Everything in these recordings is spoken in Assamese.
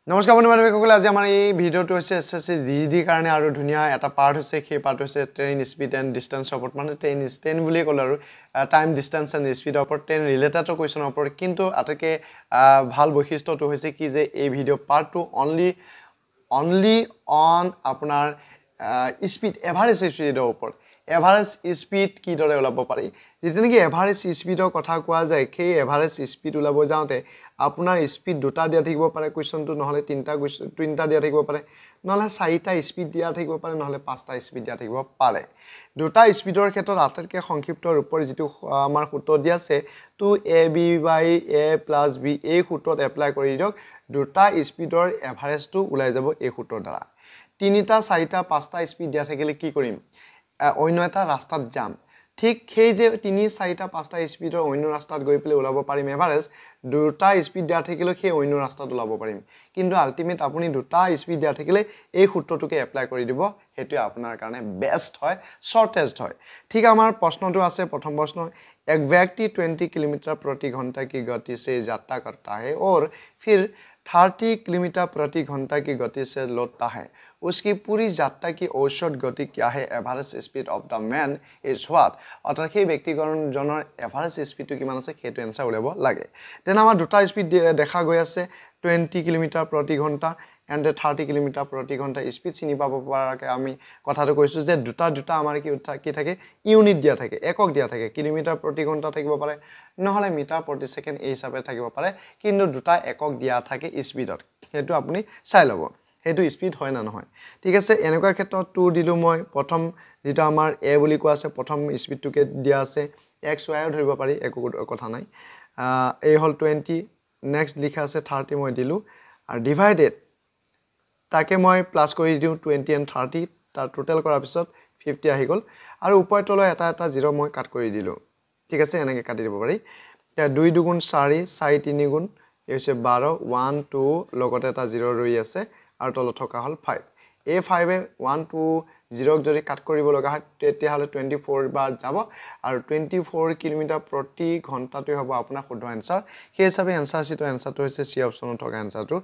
নমস্কাৰ বন্ধুসকলে আজি আমাৰ এই ভিডিঅ'টো হৈছে এসএসসি জিডি কাৰণে আৰু ধুনিয়া এটা পাৰ্ট হৈছে সেই পাৰ্ট হৈছে ট্ৰেইন স্পীড এণ্ড ডিসটেন্সৰ ওপৰত মানে ট্ৰেইন বুলি ক'ল আৰু টাইম ডিসটেন্স এণ্ড স্পীডৰ ওপৰত ট্ৰেইন ৰিলেটেড কোৱেশ্যনৰ ওপৰত কিন্তু আটাইকে ভাল বৈশিষ্ট্যটো হৈছে কি যে এই ভিডিঅ' পাৰ্টটো অনলি অন আপোনাৰ স্পীড এভাৰেজ স্পীডৰ ওপৰত এভাৰেজ স্পীড কি দৰে ওলাব পাৰি যেনে কি এভাৰেজ স্পীডৰ কথা কোৱা যায় সেই এভাৰেজ স্পীড ওলাব যাওঁতে আপোনাৰ স্পীড দুটা দিয়া থাকিব পাৰে কোৱেশ্যনটো নহলে তিনটা দিয়া থাকিব পাৰে নহলে চাৰিটা স্পীড দিয়া থাকিব পাৰে নহলে পাঁচটা স্পীড দিয়া থাকিব পাৰে দুটা স্পীডৰ ক্ষেত্ৰত আটাইতকৈ সংক্ষিপ্ত ৰূপৰ যেটো আমাৰ সূত্ৰ দিয়া আছে 2ab / a + b এই সূত্ৰত এপ্লাই কৰি দিয়ক দুটা স্পীডৰ এভাৰেজটো ওলাই যাব এই সূত্ৰৰ দ্বাৰা তিনিটা চাৰিটা পাঁচটা স্পীড দিয়া থাকিলে কি কৰিম অন্য এটা ৰাস্তাত যাম ঠিক সেই যে 3 4টা 5টা স্পীডৰ অন্য ৰাস্তাত গৈ পেলে ওলাব পাৰিম এভাৰেজ দুটা স্পীড দিয়া থাকিলে সেই অন্য ৰাস্তাত ওলাব পাৰিম কিন্তু আলটিমেট আপুনি দুটা স্পীড দিয়া থাকিলে এই সূত্ৰটোকে এপ্লাই কৰি দিব হেতু আপোনাৰ কাৰণে বেষ্ট হয় শৰ্টেষ্ট হয় ঠিক আমাৰ প্ৰশ্নটো আছে প্ৰথম প্ৰশ্ন এক ব্যক্তি 20 কিলোমিটার प्रति घंटा की गति से यात्रा करता है और फिर 30 किलोमीटर प्रति घंटा की गति से लौटता है उसकी पूरी यात्रा की औसत गति क्या है average speed of the man is what অর্থাৎ সেই ব্যক্তিজনৰ এভাৰেজ স্পীডটো কিমান আছে সেইটো এনসার উলাব লাগে দেন আমাৰ দুটা স্পীড দেখা গৈ আছে 20 কিলোমিটার प्रति घंटा and 30 কিলোমিটার प्रति घंटा স্পীড চিনি পাব পৰাকে আমি কথাটো কৈছো যে দুটা আমাৰ কি থাকে ইউনিট দিয়া থাকে একক দিয়া থাকে কিলোমিটার प्रति घंटा থাকিব পাৰে নহলে মিটাৰ প্ৰতি সেকেন্ড এই হিচাপে থাকিব পাৰে কিন্তু দুটা একক দিয়া থাকে স্পীডত হেতু আপুনি চাই লব হেতু স্পীড হয় না নহয় ঠিক আছে এনেকুৱা ক্ষেত্ৰত 2 দিলু মই প্ৰথম যেটা আমাৰ a বুলি কোৱা আছে প্ৰথম স্পীডটোকে দিয়া আছে x y ধৰিব পাৰি একো কথা নাই এই হল 20 নেক্সট লিখা আছে 30 মই দিলু আৰু ডিভাইডেড তাকে মই প্লাস কৰি দিউ 20 and 30 তাৰ টোটাল কৰাৰ পিছত 50 আহি গল আৰু ওপৰত তলৈ এটা জিৰো মই কাট কৰি দিলু ঠিক আছে এনেকে কাটি দিব পাৰি তে 2 2 4 4 3 গুণ এই হৈছে 12 1 2 লগতে এটা জিৰো ৰৈ আছে আৰু তলত থকা হল 5 এই 5 এ 1 2 0 যদি কাট কৰিব লগা হয় তেতিয়া হলে 24 বাৰ যাব আৰু 24 কিলোমিটাৰ প্ৰতি ঘণ্টাটো হ'ব আপোনাৰ শুদ্ধ আনসাৰ সেই হিচাপে আনসাৰটো হৈছে সি অপচনত থকা আনসাৰটো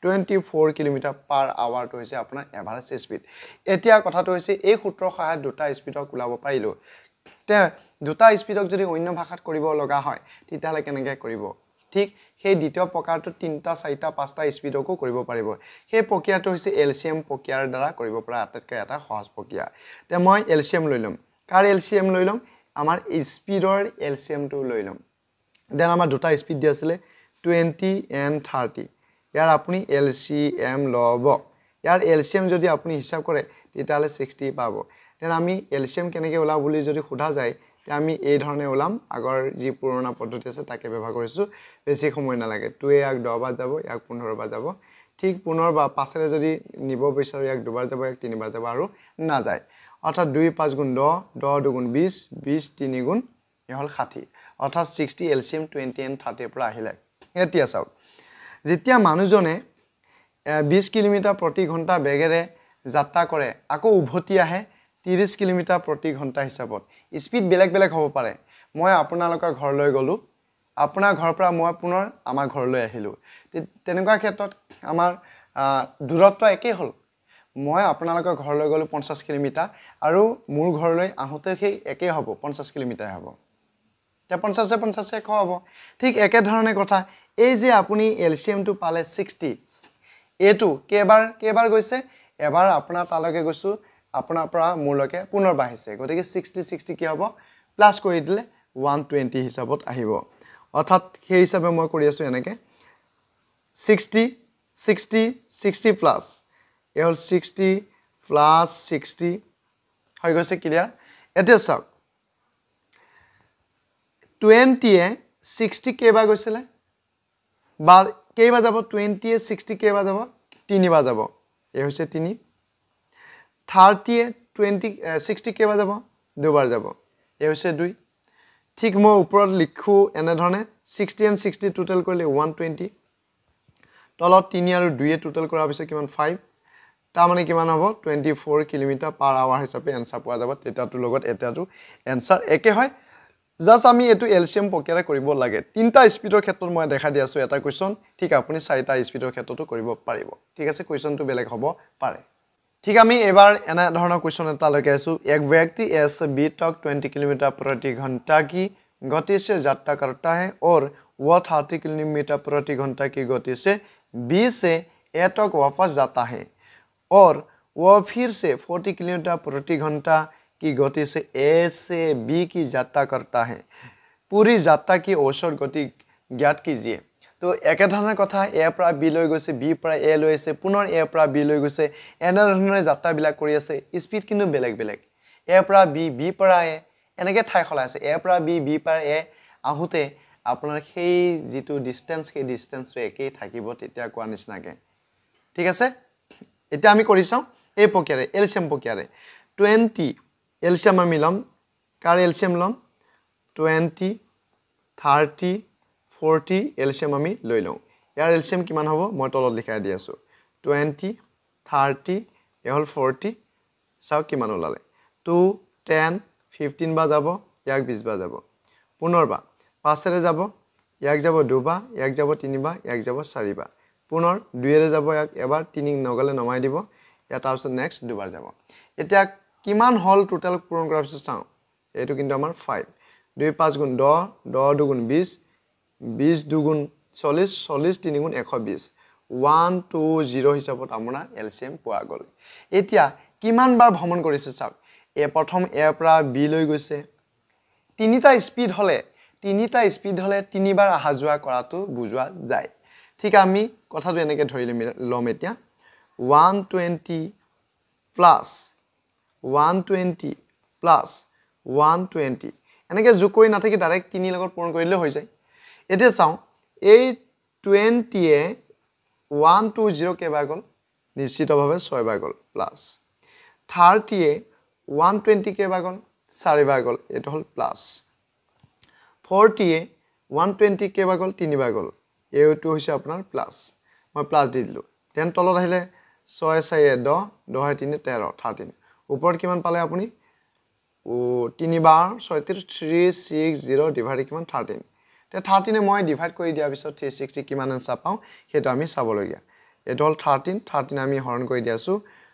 24 কিলোমিটাৰ পাৰ আৱাৰ টো হৈছে আপোনাৰ এভাৰেজ স্পীড এতিয়া কথাটো হৈছে এই সূত্ৰৰ সহায়ত দুটা স্পীডক ওলাব পাৰিলো তে দুটা স্পীডক যদি অন্য ভাষাত কৰিব লগা হয় তেতিয়া হলে কেনেকৈ কৰিব ঠিক সেই দ্বিতীয় প্ৰকাৰটো 3টা 4টা 5টা স্পীডকো কৰিব পাৰিব সেই প্ৰক্ৰিয়াটো হৈছে এলসিএম প্ৰক্ৰিয়াৰ দ্বাৰা কৰিব পৰা আটাইতকৈ এটা সহজ প্ৰক্ৰিয়া তে মই এলসিএম লৈ লম কাৰ এলসিএম লৈ লম আমাৰ স্পীডৰ এলসিএম টো লৈ লম দেন আমাৰ দুটা স্পীড দি আছিল 20 and 30 ইয়াৰ আপুনি এলসিএম লব ইয়াৰ এলসিএম যদি আপুনি হিসাব কৰে তেতিয়ালে 60 পাব দেন আমি এলসিএম কেনেকৈ ওলা বুলি যদি খুধা যায় তে আমি এই ধৰণে ওলাম আগৰ যি পুৰণা পদ্ধতি আছে তাকে ব্যৱহাৰ কৰিছো বেছি সময় নালাগে 2 এক 10 বাৰ যাব এক 15 বাৰ যাব ঠিক 15 বা 5 ৰে যদি নিব বিচাৰো এক দুবাৰ যাব এক তিনিবাৰ যাব আৰু না যায় অৰ্থাৎ 2 5 গুণ 10 10 2 গুণ 20 20 3 গুণ হল 60 অৰ্থাৎ 60 এলসিএম 20 and 30 পৰা আহিলে এতিয়া চাওক যেতিয়া মানুহজনে 20 কিলোমিটাৰ প্ৰতি ঘণ্টা বেগেৰে যাত্ৰা কৰে আকৌ উভতি আহে 30 কিলোমিটাৰ প্ৰতি ঘণ্টা হিচাপত স্পীড বেলেগ হ'ব পাৰে মই আপোনালোকৰ ঘৰলৈ গলো আপোনাৰ ঘৰৰ পৰা মই পুনৰ আমাৰ ঘৰলৈ আহিলো তেনেকুৱা ক্ষেত্ৰত আমাৰ দূৰত্ব একে হল মই আপোনালোকৰ ঘৰলৈ গলো 50 কিলোমিটাৰ আৰু মোৰ ঘৰলৈ আহোতে সেই একে হ'ব 50 কিলোমিটাৰ হ'ব তে 50 এক হ'ব ঠিক একে ধৰণে কথা এই যে আপুনি এলসিএম টো পালে 60 এটো কেবাৰ গৈছে এবাৰ আপোনাৰ তালৈকে গৈছো আপোনাৰ পৰা মোৰলৈকে পুনৰ বাঢ়িছে গতিকে 60 কি হ'ব প্লাস কৰি দিলে 120 হিচাপত আহিব অৰ্থাৎ সেই হিচাপে মই কৰি আছো এনেকে 60 প্লাস এ হল 60 প্লাস 60 হৈ গৈছে ক্লিয়াৰ এতিয়া চাওক 20 এ 60 কেবাৰ গৈছিলে বা কেইবাৰ যাব 20 এ 60 কেবাৰ যাব 3 বাৰ যাব এই হৈছে 3 30 এ 60 কেবাৰ যাব দুবাৰ যাব এই হৈছে 2 ঠিক মই ওপৰত লিখো এনে ধৰণে 60 and 60 টোটাল কৰিলে 120 তলত 3 আৰু 2 এ টোটাল কৰাৰ পিছত কিমান 5 তাৰ মানে কিমান হ'ব 24 কিলোমিটাৰ পাৰ আৱাৰ হিচাপে আনসাৰ পোৱা যাব তেতিয়াটো লগত এতিয়াটো আনসাৰ একে হয় জাস্ট আমি এটো এলসিএম প্ৰক্ৰিয়া কৰিব লাগে তিনটা স্পিডৰ ক্ষেত্ৰত মই দেখা দি আছো এটা কোৱেশ্চন ঠিক আপুনি চাৰিটা স্পিডৰ ক্ষেত্ৰতো কৰিব পাৰিব ঠিক আছে কোৱেশ্চনটো বেলেগ হ'ব পাৰে ঠিক আমি এবাৰ এনা ধৰণৰ কোৱেশ্চন এটা লগাই আছো এক ব্যক্তি এস বি तक 20 किलोमीटर प्रति घंटा की गति से यात्रा करता है और वह 30 किलोमीटर प्रति घंटा की गति से बी से ए तक वापस जाता है और वह फिर से 40 किलोमीटर प्रति घंटा की गति से ए से बी की यात्रा करता है पूरी यात्रा की औसत गति ज्ञात कीजिए तो एके धৰণৰ কথা এ পৰা বি লৈ গৈছে বি পৰা এ লৈ আছে পুনৰ এ পৰা বি লৈ গৈছে এনে ধৰণৰ যাত্ৰা বিলাক কৰি আছে স্পিড কিন্তু বেলেগ বেলেগ এ পৰা বি বি পৰা এ এনেকে ঠাই খলাই আছে এ পৰা বি বি পৰা এ আহুতে আপোনাৰ সেই যেটো ডিসটেন্স সেই ডিসটেন্সটো একেই থাকিব তেতিয়া কোৱা নিচিনাকে ঠিক আছে এটা আমি কৰিছাও এই প্ৰক্ৰিয়াৰে এলসিএম প্ৰক্ৰিয়াৰে 20 এলসিএম আমি লম কাৰ এলসিএম লম 20 30 40 এলসিএম আমি লৈ লওঁ ইয়াৰ এলসিএম কিমান হ'ব মই তলত লিখাই দি আছো 20 30 এহল 40 চাও কিমান ওলালে 2 10 15 বা যাব ইয়াক 20 বা যাব পুনৰবা 5 ৰে যাব ইয়াক যাব 2 বা ইয়াক যাব 3 বা ইয়াক যাব 4 বা পুনৰ 2 ৰে যাব ইয়াক এবাৰ 3 নগলে নমাই দিব ইয়াত তাৰপিছত নেক্সট দুবাৰ যাব এতিয়া কিমান হল টোটাল পূৰণ কৰাৰ পিছত চাও এটো কিন্তু আমাৰ 5 2 5 গুণ 10 10 2 গুণ 20 20 2 গুণ 40 40 3 গুণ 120 120 হিচাপত আপোনাৰ এলসিএম পোৱা গল এতিয়া কিমান বাৰ ভ্ৰমণ কৰিছে চাওক এ প্ৰথম এ পৰা বি লৈ গৈছে তিনিটা স্পিড হলে তিনিবাৰ আহা যোৱা কৰাটো বুজোৱা যায় ঠিক আমি কথাটো এনেকে ধৰি লম এতিয়া 120 প্লাস 120 প্লাস 120 এনেকে যোগ কৰি নাথাকি ডাইৰেক্ট 3 লগত পূৰণ কৰিলে হৈ যায় এতিয়া চাও এই 20 এ 120 কে বাৰ গল নিশ্চিতভাৱে 6 বাৰ গল প্লাস 30 এ 120 কে বাৰ গল 4 বাৰ গল এটো হল প্লাস 40 এ 120 কে বাৰ গল 3 বাৰ গল এইটো হৈছে আপোনাৰ প্লাস মই প্লাস দি দিলো তেন তলত আহিলে 6 4 10 10 3 13 13 ওপৰত কিমান পালে আপুনি ও 3 বাৰ 360 ডিভাইড কিমান 13 তে 13 এ মই ডিভাইড কৰি দিয়া পিছত 360 কিমান আনসাৰ পাও হেতু আমি চাব লগিয়া এটো হল 13 আমি হৰণ কৰি দিয়াছো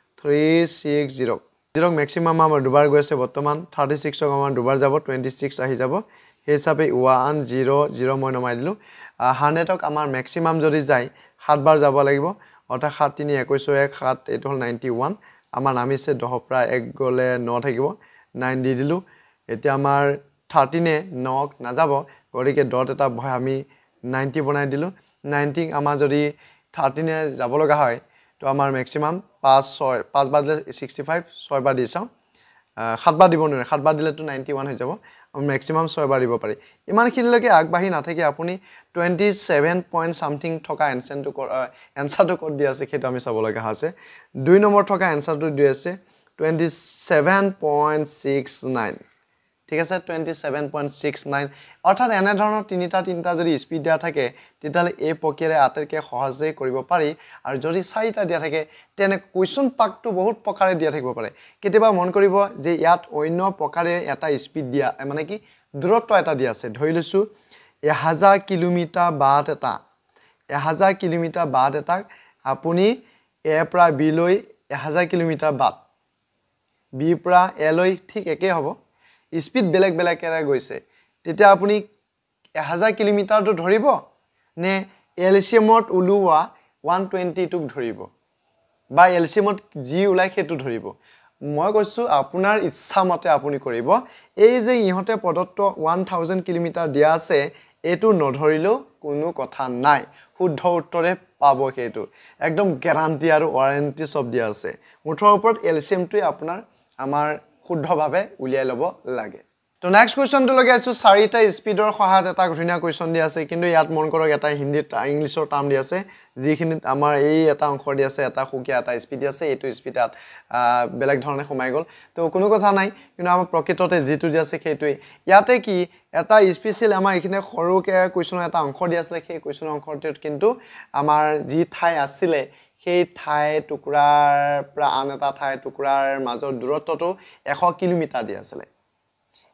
360 0 ম্যাক্সিমাম আমাৰ দুবাৰ গৈছে বৰ্তমান 36 ক আমাৰ দুবাৰ যাব 26 আহি যাব হিচাপে 100 মই নমাই দিলো 100 ক আমাৰ ম্যাক্সিমাম যদি যায় 7 বাৰ যাব লাগিব অৰ্থাৎ 7 3 21 7 এটো হল 91 আমাৰ নামিছে 10 পৰা 1 গলে 9 থাকিব 9 দি দিলু এতিয়া আমাৰ 13 এ 9 না যাব গৰিকে ডট এটা ভয় আমি 90 বনাই দিলু 90 আমাৰ যদি 13 এ যাব লগা হয় তো আমাৰ ম্যাক্সিমাম 5 6 5 বাৰ 65 6 বাৰ দিছাও 7 বাৰ দিব নৰে 7 বাৰ দিলে তো 91 হৈ যাব ম্যাক্সিমাম 6 বাৰ দিব পাৰি ইমান খিনিলৈকে আগবাঢ়ি নাথাকি আপুনি 27 পইণ্ট সামথিং থকা এনসাৰটো কোড দি আছে খেটো আমি চাব লগা আছে 2 নম্বৰ থকা এনসাৰটো দি আছে 27.69 ঠিক আছে 27.69 অৰ্থাৎ এনে ধৰণৰ তিনিটা যদি স্পিড দিয়া থাকে তেতিয়ালে এই প্ৰক্ৰিয়াৰে আটাইতকৈ সহজে কৰিব পাৰি আৰু যদি চাৰিটা দিয়া থাকে তেনে কোৱেশ্চন পাকটো বহুত প্ৰকাৰে দিয়া থাকিব পাৰে কেতিয়াবা মন কৰিব যে ইয়াত অন্য প্ৰকাৰে এটা স্পিড দিয়া মানে কি দূৰত্ব এটা দিয়া আছে ধৰি লৈছো 1000 কিলোমিটাৰ বাট এটা 1000 কিলোমিটাৰ বাট এটা আপুনি এ পৰা বি লৈ 1000 কিলোমিটাৰ বাট বি পৰা এ লৈ ঠিক একে হ'ব স্পিড বেলেগ বেলেগৰে গৈছে তেতিয়া আপুনি 1000 কিলোমিটাৰটো ধৰিব নে এলসিএমত উলুৱা 120 টোক ধৰিব বা এলসিএমত জি উলাই হেতু ধৰিব মই কৈছো আপোনাৰ ইচ্ছা মতে আপুনি কৰিব এই যে ইহতে পদত্ব 1000 কিলোমিটাৰ দিয়া আছে এটো নধৰিলো কোনো কথা নাই শুদ্ধ উত্তৰে পাব হেতু একদম গ্যাৰান্টি আৰু ওয়াৰেন্টি সব দিয়া আছে মুঠৰ ওপৰত এলসিএমটোই আপোনাৰ আমাৰ শুদ্ধভাৱে উলিয়াই লব লাগে তো নেক্সট কোৱেশ্চনটো লগাই আছো চাৰিটা স্পিডৰ সহায়ত এটা ঘূৰ্ণা কোৱেশ্চন দি আছে কিন্তু ইয়াত মন কৰক এটা হিন্দীত ইংলিছৰ টাৰ্ম দি আছে যিখিনিত আমাৰ এই এটা অংশ দি আছে এটা খুকিয়া এটা স্পিড দি আছে এটো স্পিডত বেলেগ ধৰণে সোমাই গল তো কোনো কথা নাই কিন্তু আমাৰ প্ৰকৃততে যেটো দি আছে সেইটোই ইয়াতে কি এটা স্পেশাল আমাৰ এখানে সৰুকে কোৱেশ্চনৰ এটা অংশ দি আছে সেই কোৱেশ্চনৰ অংশটোত কিন্তু আমাৰ যি ঠাই আছিল সেই ঠাই টুকুৰাৰ পৰা আন এটা ঠাই টুকুৰাৰ মাজৰ দূৰত্বটো 100 কিলোমিটাৰ দি আছিল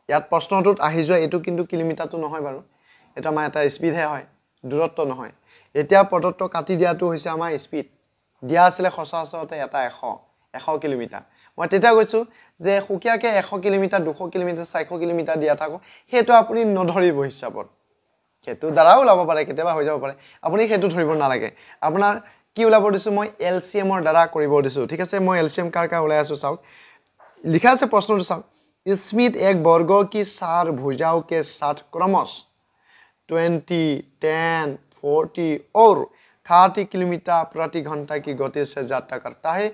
ইয়াত প্ৰশ্নটোত আহি যোৱা এইটো কিন্তু কিলোমিটাৰটো নহয় বাৰু এটা আমাৰ এটা স্পিডহে হয় দূৰত্ব নহয় এতিয়া প্ৰদত্ত কাটি দিয়াটো হৈছে আমাৰ স্পিড দিয়া আছিলে সচৰাচৰতে এটা 100 কিলোমিটাৰ মই তেতিয়া কৈছো যে খুকিয়াকে 100 কিলোমিটাৰ 200 কিলোমিটাৰ 400 কিলোমিটাৰ দিয়া থাকো হেতু আপুনি নধৰিব হিচাপত হেতু দ্বাৰাও লাভ পাৰে কেতিয়াবা হৈ যাব পাৰে আপুনি হেতু ধৰিব নালাগে আপোনাৰ কি ওলাব দিছো মই এলসিএম ৰ দ্বাৰা কৰিব দিছো ঠিক আছে মই এলসিএম কাৰ ওলাই আছো চাওক লিখা আছে প্ৰশ্নটো চাওক स्मिथ एक वर्ग की 4 भुजाओं के साथ क्रमश 20, 10, 40 और 30 किलोमीटर प्रति घंटा की गति से यात्रा करता है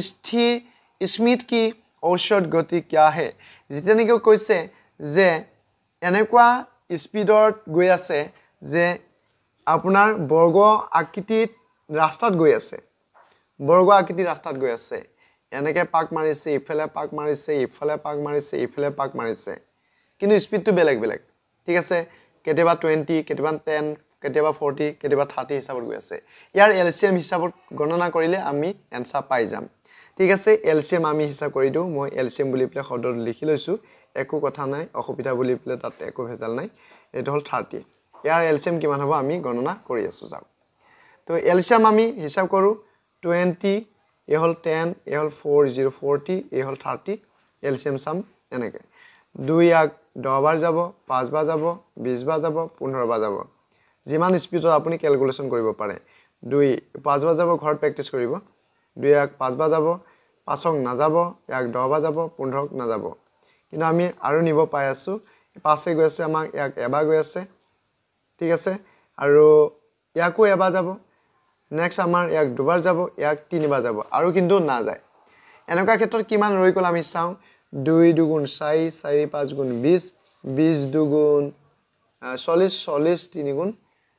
स्मिथ की औसत गति क्या है जितने को কৈছে যে এনেকুৱা স্পিডত গৈ আছে যে আপোনাৰ বৰ্গ আকৃতিত ৰাস্তাত গৈ আছে বৰ্গ আকৃতিৰ ৰাস্তাত গৈ আছে এনেকে পাক মাৰিছে ইফালে পাক মাৰিছে ইফালে পাক মাৰিছে ইফালে পাক মাৰিছে কিন্তু স্পিডটো বেলেগ বেলেগ ঠিক আছে কেতিয়াবা 20 কেতিয়াবা 10 কেতিয়াবা 40 কেতিয়াবা 30 হিচাপত গৈ আছে ইয়াৰ এলসিএম হিচাপত গণনা কৰিলে আমি এনসাৰ পাই যাম ঠিক আছে এলসিএম আমি হিচাপ কৰি দিও মই এলসিএম বুলি প্লে শব্দ লিখি লৈছো একো কথা নাই অসুবিধা বুলি প্লে তাত একো ভেজাল নাই এটো হল 30 ইয়াৰ এলসিএম কিমান হ'ব আমি গণনা কৰি আছো যাও তো এলসিএম আমি হিচাপ কৰো 20 ए हल 10 ए हल 40 ए हल 30 एलसीएम साम এনেকে 2 আক 10 বাৰ যাব 5 বাৰ যাব 20 বাৰ যাব 15 বাৰ যাব যিমান স্পিডত আপুনি ক্যালকুলেশন কৰিব পাৰে 2 5 বাৰ যাব ঘৰত প্ৰেক্টিস কৰিব 2 আক 5 বাৰ যাব 5 অক না যাব 1 10 বাৰ যাব 15 অক না যাব কিন্তু আমি আৰু নিব পাই আছো 5 এ গৈ আছে আমাক 1 এবাৰ গৈ আছে ঠিক আছে আৰু ইয়াকো এবাৰ যাব नेक्स्ट আমাৰ এক দুবাৰ যাব এক তিনিবাৰ যাব আৰু কিন্তু না যায় এনেকা ক্ষেত্ৰত কিমান ৰৈ গল আমি চাও 2 দুগুণ 4 4 5 গুণ 20 20 দুগুণ 40 40 3 গুণ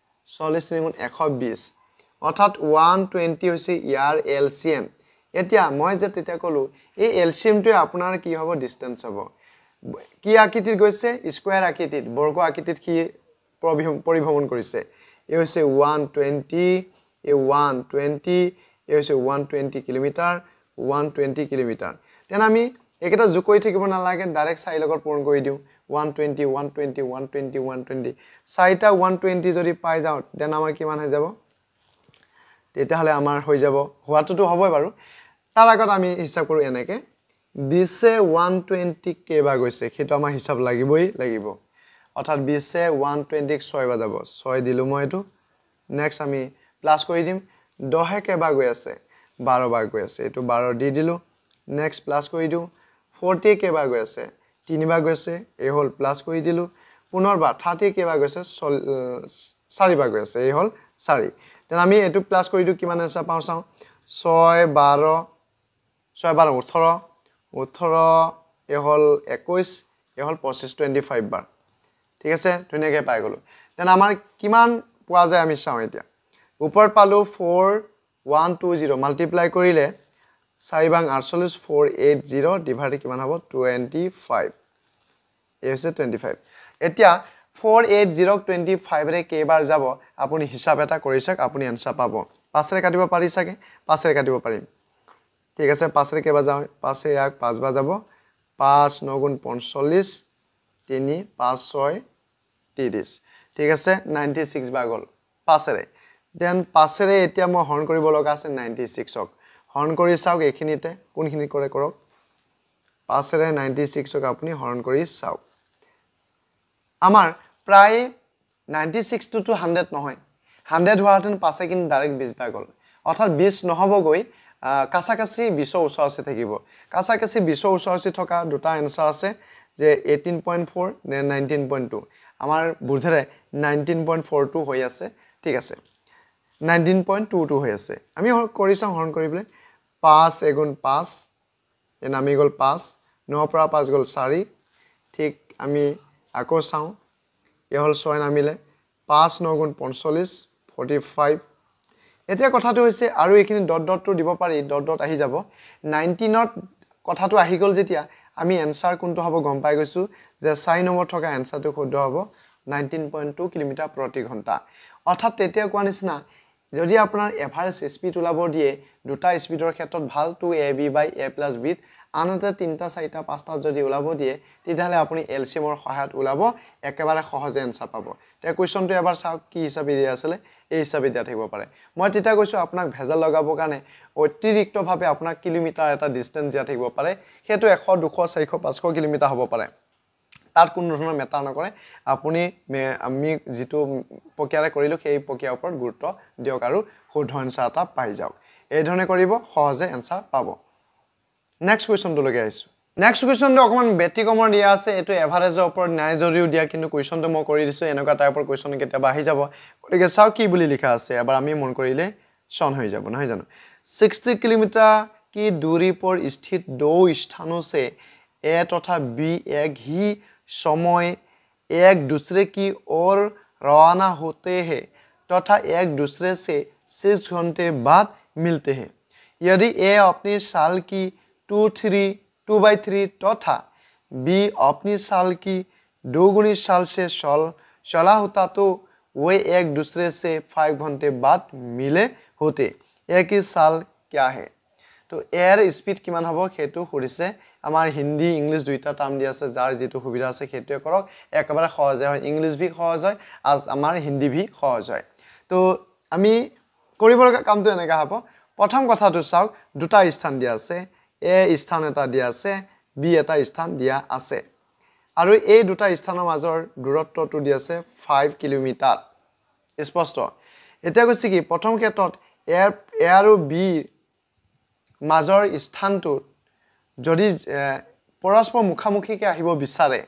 120 অৰ্থাৎ 120 হৈছে ইয়াৰ এলসিএম এতিয়া মই যে তেতিয়া কলো এই এলসিএম টো আপোনাৰ কি হ'ব ডিসটেন্স হ'ব কি আকৃতিত গৈছে স্কয়াৰ আকৃতিত বৰ্গ আকৃতিত কি পৰিভ্ৰমণ কৰিছে এই হৈছে 120 ए 120 ए হৈছে 120 কিলোমিটাৰ 120 কিলোমিটাৰ তেন আমি একেটা যোগ কৰি থাকিব না লাগে ডাইৰেক্ট চাই লগত পূৰণ কৰি দিও 120 120 120 120 চাইটা 120 যদি পাই যাও দেন আমাৰ কিমান হৈ যাব তেতিয়া হলে আমাৰ হৈ যাব হোৱাটোটো হবই বাৰু তাৰ আগত আমি হিসাব কৰো এনেকে 20 এ 120 কেবা গৈছে সেইটো আমাৰ হিসাব লাগিবই লাগিব অৰ্থাৎ 20 এ 120 6 বাৰ যাব 6 দিলু মই এটো নেক্সট আমি প্লাস কৰি দিম 10 কেবা গৈ আছে 12 বাৰ গৈ আছে এটো 12 দি দিলু নেক্সট প্লাস কৰি দিও 40 কেবা গৈ আছে 3 বাৰ গৈ আছে এই হল প্লাস কৰি দিলু পুনৰবাৰ 30 কেবা গৈ আছে 4 বাৰ গৈ আছে এই হল 4 তেন আমি এটো প্লাস কৰি দিও কিমান আছে পাও চাও 6 12 6 12 18 18 এই হল 21 এই হল 25 25 বাৰ ঠিক আছে ধুনিয়াকে পাই গলো তেন আমাৰ কিমান পোৱা যায় আমি চাও এতিয়া ऊपर पालो 4120 मल्टीप्लाई करिले 4 बाং 48 480 डिवाइड किमान हबो 25 ए হৈছে 25 এতিয়া 480 रे केबार যাব আপুনি হিসাব এটা কৰিছক আপুনি आंसर পাবো 5 रे কাটিব পাৰি সকে 5 रे কাটিব পাৰিম ঠিক আছে 5 रे কেবা যাও 5 এ 1 5 বাৰ যাব 5 9 গুণ 45 3 5 6 30 ঠিক আছে 96 বাৰ গল 5 रे देन 5 रे এতিয়া মই হৰণ কৰিব লগা আছে 96 ক হৰণ কৰি চাওক এখিনিতে কোনখিনি কৰে কৰক 5 रे 96 ক আপুনি হৰণ কৰি চাওক আমাৰ প্ৰায় 96 টু 100 নহয় 100 হোৱাতেন 5 কিন্তু ডাইৰেক্ট 20 বাৰ গল অৰ্থাৎ 20 নহব গৈ কাছাকাছি 20 ওচৰতে থাকিব কাছাকাছি 20 ওচৰতে থকা দুটা आंसर আছে যে 18.4 নে 19.2 আমাৰ বুঝৰে 19.42 হৈ আছে ঠিক আছে 19.22 হৈ আছে আমি কৰি চাও হৰণ কৰিবলে 5 এগুণ 5 এ নামি গল 5 9 পৰা 5 গল 4 ঠিক আমি আকৌ চাও এ হল 6 নামিলে 5 9 গুণ 45 45 এতিয়া কথাটো হৈছে আৰু এখিনি ডট ডট টু দিব পাৰি ডট ডট আহি যাব 19 ত কথাটো আহি গল যেতিয়া আমি आंसर কোনটো হ'ব গম পাই গৈছো যে 4 নম্বৰ থকা आंसरটো শুদ্ধ হ'ব 19.2 কিলোমিটাৰ প্ৰতি ঘণ্টা অৰ্থাৎ তেতিয়া কোৱা নিচিনা যদি আপোনাৰ এভাৰেজ স্পিড ওলাব দিয়ে দুটা স্পিডৰ ক্ষেত্ৰত ভাল 2ab/a+b আনহাতে 3টা 4টা 5টা যদি ওলাব দিয়ে তেতিয়াহ'লে আপুনি এলচিএমৰ সহায়ত ওলাব একেবাৰে সহজে এনসাৰ পাব তে কোৱেশ্চনটো এবাৰ চাওক কি হিচাপে দিয়া আছিল এই হিচাপে দিয়া থাকিব পাৰে মই তেতিয়া কৈছো আপোনাক ভেজাল লগাবৰ কাৰণে অতিৰিক্তভাৱে আপোনাক কিলোমিটাৰ এটা ডিসটেন্স দিয়া থাকিব পাৰে হেতু 100 200 400 500 কিলোমিটাৰ হ'ব পাৰে তাত কোনো ধৰণৰ মেটাৰ নকৰে আপুনি আমি যেটো প্ৰক্ৰিয়াৰে কৰিলো সেই প্ৰক্ৰিয়াৰ ওপৰত গুৰুত্ব দিয়ক আৰু শুদ্ধ এনসাৰ এটা পাই যাওক এই ধৰণে কৰিব সহজে এনসাৰ পাব নেক্সট কোৱেশ্চনটো লগাই আইছো নেক্সট কোৱেশ্চনটো অকমান ব্যতিক্ৰমৰ দিয়া আছে এটো এভাৰেজৰ ওপৰত নাই যদিও দিয়া কিন্তু কোৱেশ্চনটো মই কৰি দিছো এনেকুৱা টাইপৰ কোৱেশ্চন কেতিয়াবা আহি যাব গতিকে চাও কি বুলি লিখা আছে এবাৰ আমি মন কৰিলে সন হৈ যাব নহয় জানো 60 किलोमीटर की दूरी पर स्थित दो स्थानों से ए तथा बी एक ही समय एक दूसरे की ओर रवाना होते हैं तथा एक दूसरे से 6 घंटे बाद मिलते हैं यदि ए अपनी साल की 2/3 तथा बी अपनी साल की 2 साल से चला होता तो वे एक दूसरे से 5 घंटे बाद मिले होते एक ही साल क्या है तो एयर स्पीड किमान हबो हेतु खुदिसे আমাৰ হিন্দী ইংলিশ দুইটা টার্ম দি আছে যাৰ যেটো সুবিধা আছে হেতুৱে কৰক একেবাৰে সহজ হয় ইংলিশ ভি সহজ হয় আজ আমাৰ হিন্দী ভি সহজ হয় তো আমি কৰিব লগা কামটো এনেকা হ'ব প্ৰথম কথাটো চাওক দুটা স্থান দিয়া আছে এ স্থান এটা দিয়া আছে বি এটা স্থান দিয়া আছে আৰু এই দুটা স্থানৰ মাজৰ দূৰত্বটো দিয়া আছে 5 কিলোমিটাৰ স্পষ্ট এটা কৈছে কি প্ৰথম ক্ষেত্ৰত এ আৰু বি মাজৰ স্থানটো যদি পৰস্পৰ মুখামুখিকে আহিব বিচাৰে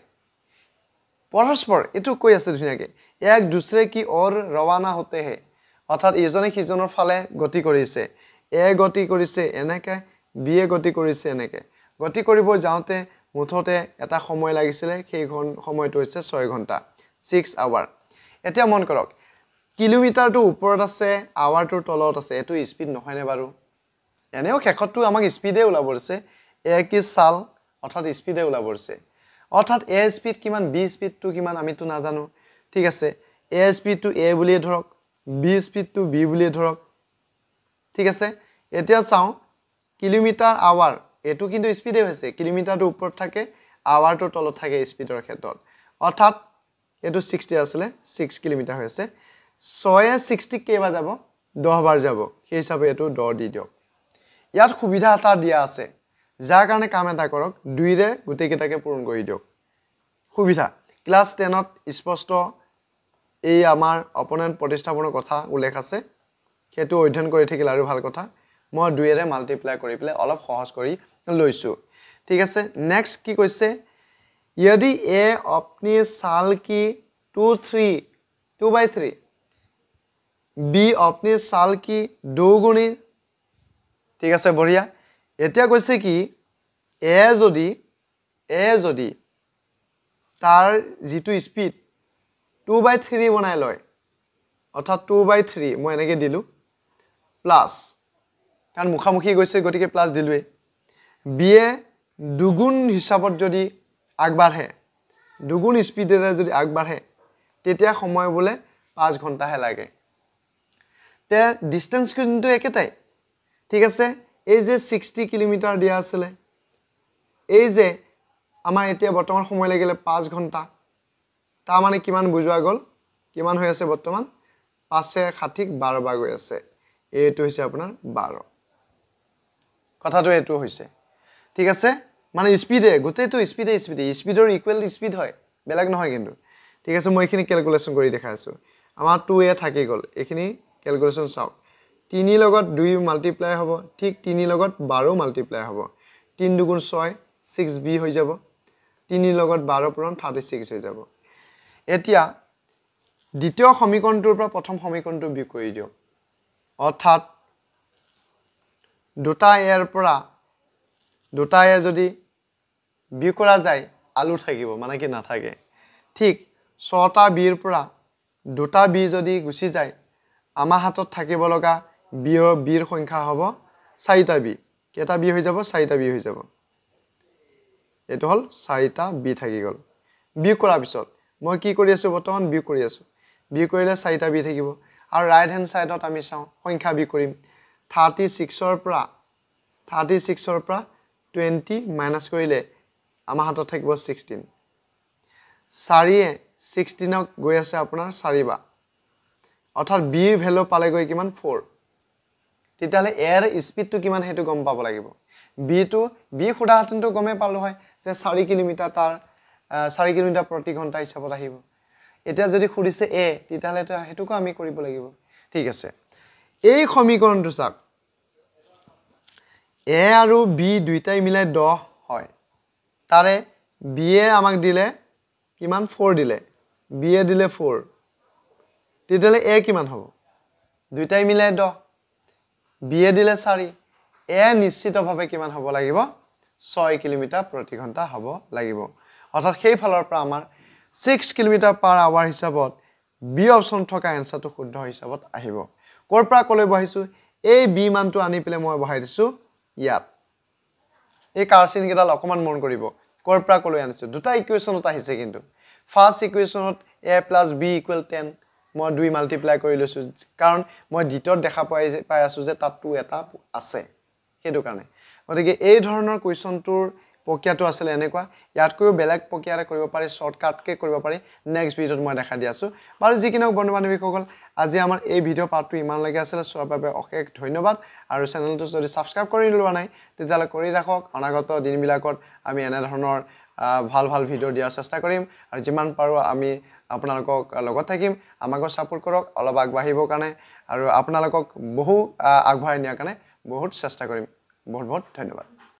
পৰস্পৰ এটো কৈ আছে ধুনিয়াকে এক দুসৰে কি ওৰ ৰৱানা হতে হে অৰ্থাৎ এজনে কিজনৰ ফালে গতি কৰিছে এ গতি কৰিছে এনেকে বি এ গতি কৰিছে এনেকে গতি কৰিব যাওতে মুঠতে এটা সময় লাগিছিল সেই সময়টো হৈছে 6 ঘণ্টা 6 আৱাৰ এতিয়া মন কৰক কিলোমিটাৰটো ওপৰত আছে আৱাৰটো তলত আছে এটো স্পিড নহয় নে বাৰু এনেও খেখতটো আমাক স্পিডে ওলাবৰছে এক সাল অৰ্থাৎ স্পিডে ওলাবৰছে অৰ্থাৎ এ স্পিড কিমান বি স্পিডটো কিমান আমি তো নাজানো ঠিক আছে এ স্পিডটো এ বুলি ধৰক বি স্পিডটো বি বুলি ধৰক ঠিক আছে এতিয়া চাও কিলোমিটাৰ আৱাৰ এটো কিন্তু স্পিডে হৈছে কিলোমিটাৰটো ওপৰত থাকে আৱাৰটো তলত থাকে স্পিডৰ ক্ষেত্ৰত অৰ্থাৎ এটো 60 আছিল 6 কিলোমিটাৰ হৈছে 6 60 কেবা যাব 10 বাৰ যাব সেই হিচাপে এটো 10 দি দিয়ক ইয়াত সুবিধা এটা দিয়া আছে যাৰ কাৰণে কাম এটা কৰক 2 ৰে গুটে কেটাকে পূৰণ কৰি দিয়ক সুবিধা ক্লাস 10 ত স্পষ্ট এই আমাৰ অপোনেন্ট প্ৰতিস্থাপনৰ কথা উল্লেখ আছে হেতু অধ্যয়ন কৰি থাকিল আৰু ভাল কথা মই 2 ৰে মাল্টিপ্লাই কৰি পেলে অলপ সহজ কৰি লৈছো ঠিক আছে নেক্সট কি কৈছে यदि ए अपनी साल की 2/3 बी अपनी साल की 2 ঠিক আছে বঢ়িয়া এতিয়া কৈছে কি এ যদি তাৰ যেটো স্পিড 2/3 বনাই লয় অৰ্থাৎ 2/3 মই এনেকে দিলু প্লাস কাৰণ মুখামুখি গৈছে গতিকে প্লাস দিলুৱে বি এ দুগুণ হিচাপত যদি আগবাঢ়ে দুগুণ স্পিডেৰে যদি আগবাঢ়ে তেতিয়া সময় বলে 5 ঘণ্টাহে লাগে তে ডিসটেন্স কিন্তু একেটাই ঠিক আছে এই যে 60 কিলোমিটাৰ দিয়া আছিল এই যে আমাৰ এতিয়া বৰ্তমান সময় লাগিলে 5 ঘণ্টা তা মানে কিমান বুজোৱা গল কিমান হৈ আছে বৰ্তমান 5 12 বাৰ গৈ আছে এইটো হৈছে আপোনাৰ 12 কথাটো এটো হৈছে ঠিক আছে মানে স্পিডে গতেটো স্পিডৰ ইকুৱেল স্পিড হয় বেলেগ নহয় কিন্তু ঠিক আছে মই এখিনি ক্যালকুলেশন কৰি দেখাইছো আমাৰ 2a থাকি গল এখিনি ক্যালকুলেশন চাও 3 লগত 2 মাল্টিপ্লাই হ'ব ঠিক 3 লগত 12 মাল্টিপ্লাই হ'ব 3 দুগুণ 6 6b হৈ যাব 3 লগত 12 পূৰণ 36 হৈ যাব এতিয়া দ্বিতীয় সমীকৰণটোৰ পৰা প্ৰথম সমীকৰণটো বিয়োগ কৰি দিও অৰ্থাৎ দুটা এৰ পৰা দুটা এ যদি বিয়োগ কৰা যায় আলু থাকিব মানে কি নাথাকে ঠিক 6টা বিৰ পৰা দুটা বি যদি গুছি যায় আমাৰ হাতত থাকিব লগা বিৰ সংখ্যা হ'ব 4টা বি কেটা বি হৈ যাব 4টা বি হৈ যাব এটো হল 4টা বি থাকি গল বিয়োগ কৰাৰ পিছত মই কি কৰি আছো বৰ্তমান বিয়োগ কৰি আছো বিয়োগ কৰিলে 4টা বি থাকিব আৰু ৰাইট হেণ্ড সাইডত আমি চাওঁ সংখ্যা বি কৰিম 36 ৰ পৰা 20 মাইনাস কৰিলে আমাৰ হাতত থাকিব 16 4 এ 16 ক গৈ আছে আপোনাৰ 4 বা অৰ্থাৎ b ৰ ভ্যালু পালে গৈ কিমান 4 তেতিয়ালে a ৰ স্পিডটো কিমান হেতু গম পাব লাগিব b খুদা হাতনটো গমে পালো হয় যে 4 কিলোমিটাৰ তাৰ 4 কিলোমিটাৰ প্ৰতি ঘণ্টা হিচাপত আহিব এতিয়া যদি খুদিছে a তেতিয়ালে তো হেতুকো আমি কৰিব লাগিব ঠিক আছে এই সমীকৰণটো চাওক a আৰু b দুইটাই মিলাই 10 হয় তাৰে b এ আমাক দিলে কিমান 4 দিলে b এ দিলে 4 তেতিয়ালে a কিমান হ'ব দুইটাই মিলাই 10 b এ দিলে 4 a নিশ্চিতভাৱে কিমান হ'ব লাগিব 6 কিলোমিটাৰ প্ৰতি ঘণ্টা হ'ব লাগিব অৰ্থাৎ সেই ফালৰ পৰা আমাৰ 6 কিলোমিটাৰ পাৰ আৱাৰ হিচাপত বি অপচন থকা এনসাৰটো শুদ্ধ হিচাপত আহিব কৰ পৰা কলৈ বহাইছো এই বি মানটো আনি পেলে মই বহাই দিছো ইয়াত এই কাৰ্চিন কেডাল অকমান মন কৰিব কৰ পৰা কলৈ আনিছো দুটা ইকুৱেচনত আহিছে কিন্তু ফাৰ্স্ট ইকুৱেচনত a + b = 10 মই 2 মাল্টিপ্লাই কৰি লৈছো কাৰণ মই দ্বিতীয়ত দেখা পাই আছো যে তাত 2 এটা আছে হেতু কাৰণে গতিকে এই ধৰণৰ কোৱেচনটোৰ প্ৰক্ৰিয়াটো আছিল এনেকুৱা ইয়াতকৈও বেলেগ প্ৰক্ৰিয়াৰে কৰিব পাৰি শৰ্টকাটকে কৰিব পাৰি নেক্সট ভিডিঅত মই দেখা দি আছো বাৰু যিকিনক বন্ধু বান্ধৱীসকল আজি আমাৰ এই ভিডিঅ' পাৰ্টটো ইমান লাগে আছিল চোৱাৰ বাবে অশেষ ধন্যবাদ আৰু চেনেলটো যদি সাবস্ক্ৰাইব কৰি লোৱা নাই তেতিয়ালে কৰি ৰাখক অনাগত দিনবিলাকত আমি এনে ধৰণৰ ভাল ভাল ভিডিঅ' দিয়াৰ চেষ্টা কৰিম আৰু যিমান পাৰো আমি আপোনালোকক লগত থাকিম আমাক সাপোৰ্ট কৰক অলপ আগবাঢ়িবৰ কাৰণে আৰু আপোনালোকক বহু আগবঢ়াই নিয়াৰ কাৰণে বহুত চেষ্টা কৰিম বহুত বহুত ধন্যবাদ